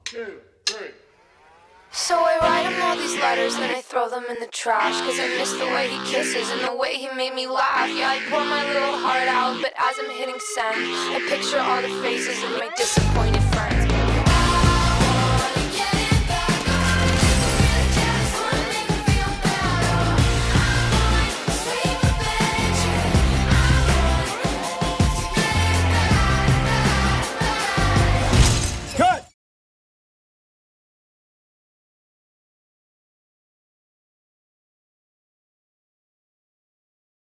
2, 3. So I write him all these letters, then I throw them in the trash, cause I miss the way he kisses and the way he made me laugh. Yeah, I pour my little heart out, but as I'm hitting send, I picture all the faces of my disappointed friends.